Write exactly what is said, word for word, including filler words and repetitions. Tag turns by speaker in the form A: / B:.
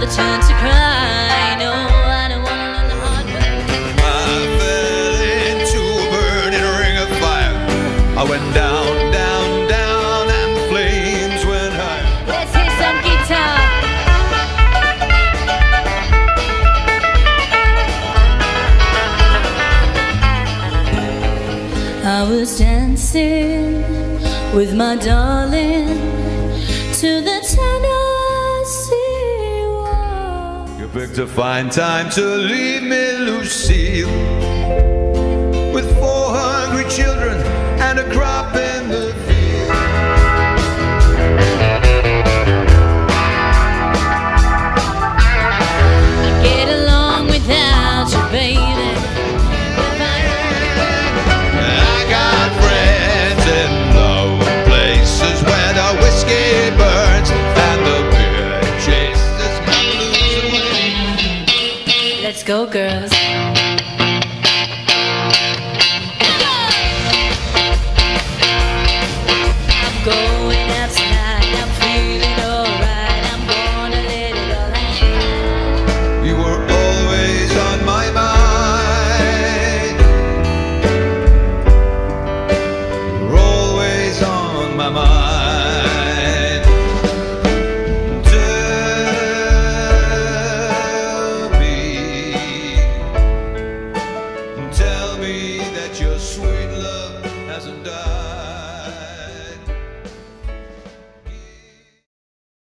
A: turn to cry. No, I don't wanna learn the hard way.
B: I fell into a burning ring of fire. I went down, down, down, and the flames went high.
A: Let's hear some guitar. I was dancing with my darling to the Tennessee Waltz.
B: You picked a fine time to leave me, Lucille, with four hungry children and a crop in the field.
A: I get along without you, baby.
B: I got friends in low places where the whiskey burns and the beer chases my blues away.
A: Let's go, girls.